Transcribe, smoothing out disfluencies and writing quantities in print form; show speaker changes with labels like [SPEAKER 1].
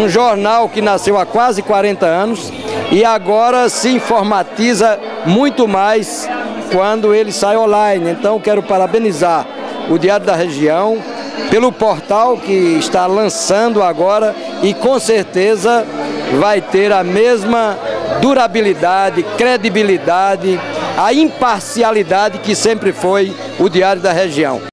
[SPEAKER 1] um jornal que nasceu há quase 40 anos e agora se informatiza muito mais quando ele sai online. Então quero parabenizar o Diário da Região pelo portal que está lançando agora e com certeza vai ter a mesma durabilidade, credibilidade, a imparcialidade que sempre foi o Diário da Região.